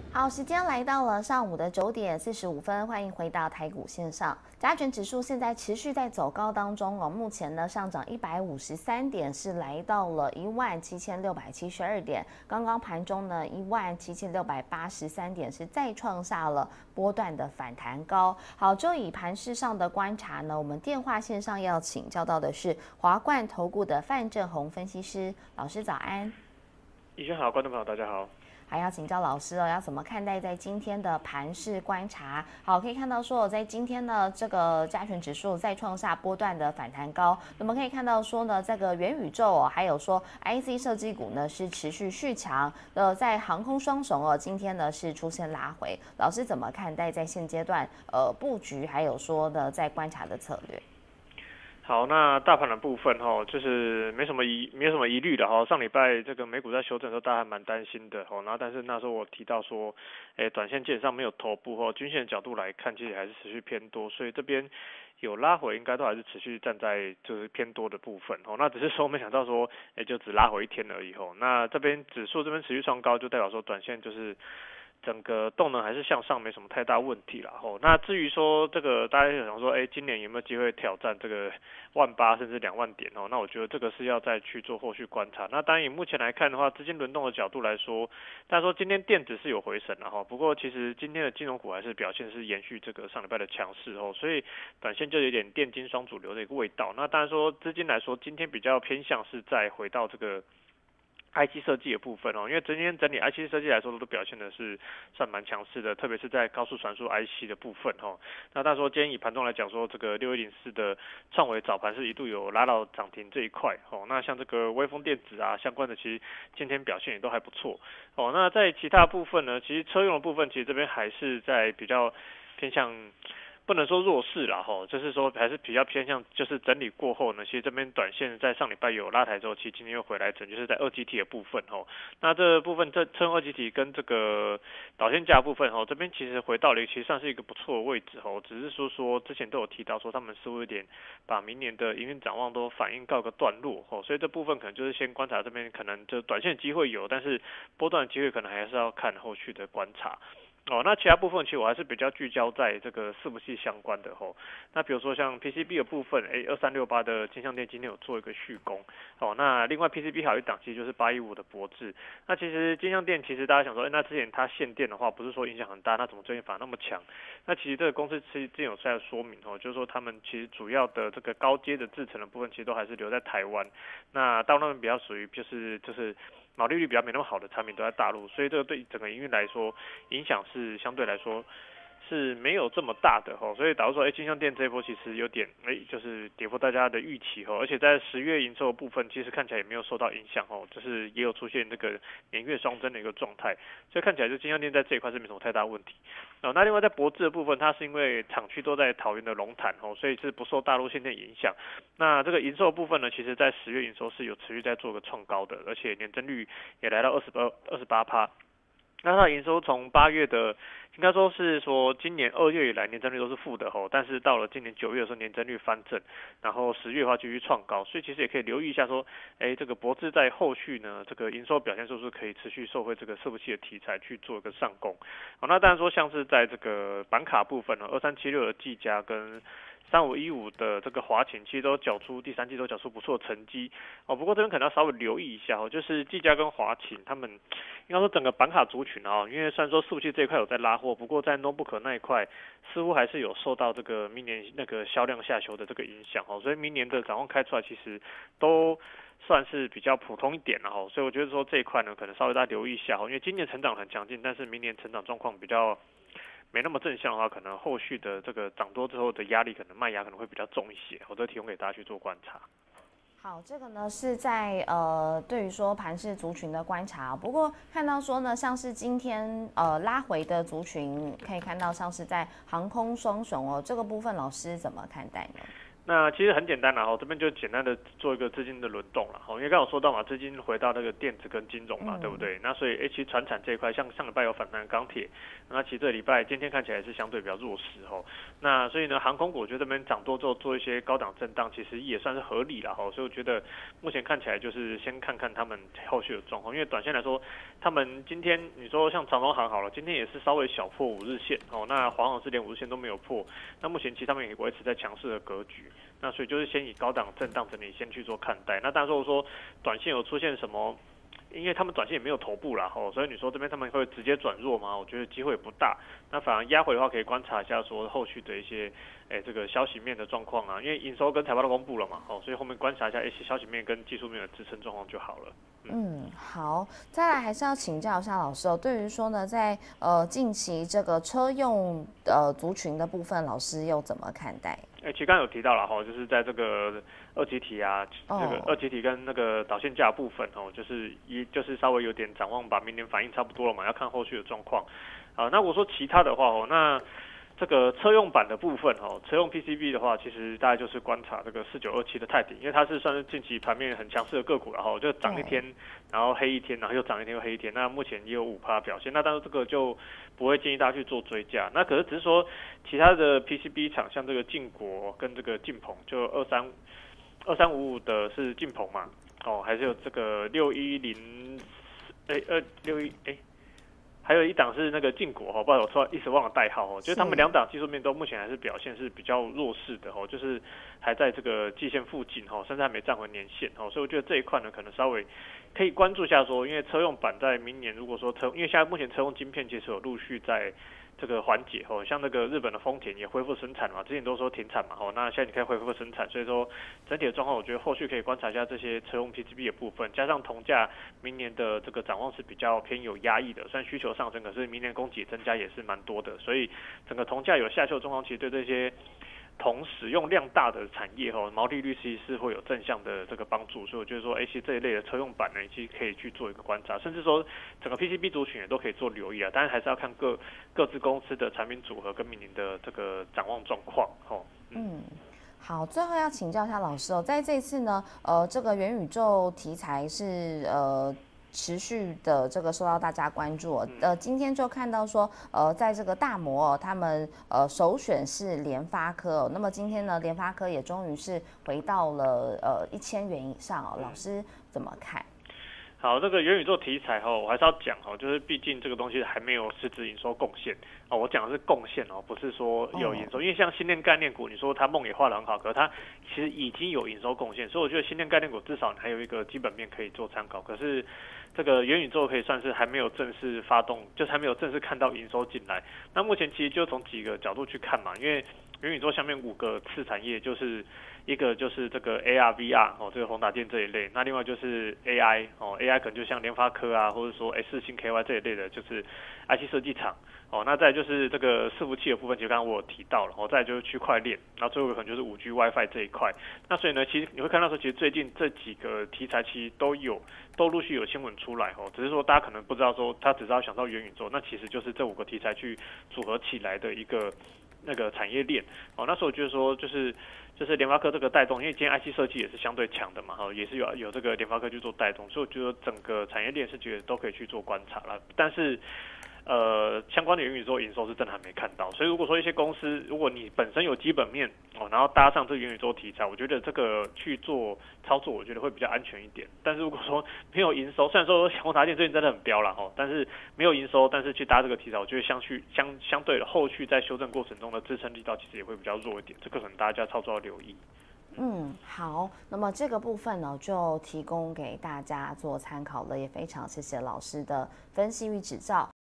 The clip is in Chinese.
好，时间来到了上午的9点45分，欢迎回到台股线上。加权指数现在持续在走高当中哦，目前呢上涨153点，是来到了17672点。刚刚盘中呢17683点，是再创下了波段的反弹高。好，就以盘势上的观察呢，我们电话线上要请教到的是华冠投顾的范正宏分析师，老师早安。 宜轩好，观众朋友大家好。 还要请教老师哦，要怎么看待在今天的盘势观察？好，可以看到说，在今天呢，这个加权指数再创下波段的反弹高。我们可以看到说呢，这个元宇宙哦，还有说 IC 设计股呢是持续续强。在航空双雄哦，今天呢是出现拉回。老师怎么看待在现阶段布局，还有说呢在观察的策略？ 好，那大盘的部分就是没什么疑虑的哈。上礼拜这个美股在修正的时候，大家还蛮担心的然后但是那时候我提到说，短线基本上没有头部均线的角度来看，其实还是持续偏多，所以这边有拉回，应该都还是持续站在就是偏多的部分那只是说没想到说，就只拉回一天而已那这边指数这边持续创高，就代表说短线就是整个动能还是向上，没什么太大问题啦那至于说这个大家想说，今年有没有机会挑战这个18000甚至2万点那我觉得这个是要再去做后续观察。那当然以目前来看的话，资金轮动的角度来说，大家说今天电子是有回神了不过其实今天的金融股还是表现是延续这个上礼拜的强势所以短线就有点电金双主流的一个味道。那当然说资金来说，今天比较偏向是再回到这个IC 设计的部分因为今天整体 IC 设计来说都表现的是算蛮强势的，特别是在高速传输 IC 的部分那但说今天以盘中来讲说，这个6104的创惟早盘是一度有拉到涨停这一块那像这个微风电子啊相关的，其实今天表现也都还不错那在其他部分呢，其实车用的部分其实这边还是在比较偏向。不能说弱势啦就是说还是比较偏向，就是整理过后呢，其实这边短线在上礼拜有拉抬之后，其实今天又回来整，就是在2G体的部分那这部分这车用2G体跟这个导线架部分这边其实回到了其实算是一个不错的位置只是说之前都有提到说他们似乎有点把明年的营运展望都反映告个段落所以这部分可能就是先观察这边可能就短线机会有，但是波段的机会可能还是要看后续的观察。那其他部分其实我还是比较聚焦在这个伺服器相关的那比如说像 PCB 的部分，2368的金像电今天有做一个续攻那另外 PCB 还有一档其实就是815的博智。那其实金像电其实大家想说，那之前它限电的话，不是说影响很大，那怎么最近反而那么强？那其实这个公司之前有在说明就是说他们其实主要的这个高阶的制程的部分，其实都还是留在台湾。那到那边比较属于就是毛利率比较没那么好的产品都在大陆，所以这个对整个营运来说影响是相对来说是没有这么大的所以导致说金像电这一波其实有点就是跌破大家的预期而且在10月营收的部分其实看起来也没有受到影响就是也有出现这个年月双增的一个状态，所以看起来就金像电在这一块是没什么太大问题那另外在博智的部分，它是因为厂区都在桃园的龙潭所以是不受大陆限电影响。那这个营收的部分呢，其实在10月营收是有持续在做个创高的，而且年增率也来到28%。那它的营收从8月的，应该说是说今年2月以来年增率都是负的但是到了今年9月的时候年增率翻正，然后10月的话继续创高，所以其实也可以留意一下说，这个博智在后续呢这个营收表现是不是可以持续受惠这个伺服器的题材去做一个上攻那当然说像是在这个板卡部分2376的技嘉跟3515的这个华擎，其实都第三季都缴出不错的成绩不过这边可能要稍微留意一下就是技嘉跟华擎他们应该说整个板卡族群因为虽然说伺服器这一块有在拉货，不过在 notebook 那一块似乎还是有受到这个明年那个销量下修的这个影响所以明年的展望开出来其实都算是比较普通一点所以我觉得说这一块呢可能稍微大家留意一下因为今年成长很强劲，但是明年成长状况比较没那么正向的话，可能后续的这个涨多之后的压力，可能卖压可能会比较重一些，我都提供给大家去做观察。 好，这个呢是在对于说盘势族群的观察不过看到说呢，像是今天拉回的族群，可以看到像是在航空双雄这个部分，老师怎么看待呢？ 那其实很简单啦，这边就简单的做一个资金的轮动了，因为刚刚有说到嘛，资金回到那个电子跟金融嘛，对不对？那所以其实传产这一块，像上礼拜有反弹钢铁，那其实这礼拜今天看起来是相对比较弱势那所以呢，航空股我觉得这边涨多之后做一些高档震荡，其实也算是合理啦所以我觉得目前看起来就是先看看他们后续的状况，因为短线来说，他们今天你说像长荣航好了，今天也是稍微小破5日线那华航是连5日线都没有破，那目前其实他们也维持在强势的格局。那所以就是先以高档震荡整理先去做看待。那当然如果说短线有出现什么，因为他们短线也没有头部啦所以你说这边他们会直接转弱吗？我觉得机会也不大。那反而压回的话，可以观察一下说后续的一些这个消息面的状况因为营收跟财报都公布了嘛所以后面观察一下一些消息面跟技术面的支撑状况就好了。 好，再来还是要请教一下老师对于说呢，在近期这个车用族群的部分，老师又怎么看待？ 其实刚刚有提到了就是在这个二极体这个二极体跟那个导线架部分就是稍微有点展望，把明年反应差不多了嘛，要看后续的状况。那我说其他的话那这个车用板的部分车用 PCB 的话，其实大概就是观察这个4927的泰鼎，因为它是算是近期盘面很强势的个股，然后就涨一天，然后黑一天，然后又涨一天又黑一天，那目前也有5%表现，那但是这个就不会建议大家去做追加。那可是只是说其他的 PCB 厂，像这个晋国跟这个晋鹏，就2355的是晋鹏嘛，还是有这个6104还有一档是那个晋国不知道我突然一时忘了代号就是他们2档技术面都目前还是表现是比较弱势的就是还在这个季线附近甚至还没站回年线所以我觉得这一块呢可能稍微可以关注一下说，因为车用板在明年如果说因为现在目前车用晶片其实有陆续在这个缓解像那个日本的丰田也恢复生产嘛，之前都说停产嘛那现在你可以恢复生产，所以说整体的状况我觉得后续可以观察一下这些车用 PCB 的部分，加上铜价明年的这个展望是比较偏有压抑的，虽然需求上升，可是明年供给增加也是蛮多的，所以整个铜价有下修的状况，其实对这些铜使用量大的产业毛利率其实是会有正向的这个帮助，所以我觉得说其实这一类的车用板呢，其实可以去做一个观察，甚至说整个 PCB 族群也都可以做留意当然还是要看各自公司的产品组合跟明年的这个展望状况好，最后要请教一下老师在这一次呢这个元宇宙题材是持续的这个受到大家关注今天就看到说在这个大摩他们首选是联发科那么今天呢联发科也终于是回到了1000元以上老师怎么看？ 好，这个元宇宙题材我还是要讲就是毕竟这个东西还没有实质营收贡献我讲的是贡献不是说有营收因为像芯片概念股，你说它梦也画得很好，可是它其实已经有营收贡献，所以我觉得芯片概念股至少还有一个基本面可以做参考。可是这个元宇宙可以算是还没有正式发动，就是还没有正式看到营收进来。那目前其实就从几个角度去看嘛，因为元宇宙下面5个次产业就是一个就是这个 AR、VR 这个宏达电这一类，那另外就是 AI 可能就像联发科或者说世芯 KY 这一类的，就是 IC 设计厂那再来就是这个伺服器的部分，其实刚刚我有提到了再来就是区块链，然后最后可能就是5G WiFi 这一块。那所以呢，其实你会看到说，其实最近这几个题材其实都陆续有新闻出来只是说大家可能不知道说，他只知道想到元宇宙，那其实就是这5个题材去组合起来的一个那个产业链那时候我觉得说就是联发科这个带动，因为今天 IC 设计也是相对强的嘛也是有这个联发科去做带动，所以我觉得整个产业链是觉得都可以去做观察了，但是相关的元宇宙营收是真的还没看到，所以如果说一些公司，如果你本身有基本面然后搭上这个元宇宙题材，我觉得这个去做操作，我觉得会比较安全一点。但是如果说没有营收，虽然说宏达电最近真的很飙啦但是没有营收，但是去搭这个题材，我觉得相对的后续在修正过程中的支撑力道其实也会比较弱一点，这个可能大家操作要留意。 好，那么这个部分呢，就提供给大家做参考了，也非常谢谢老师的分析与指教。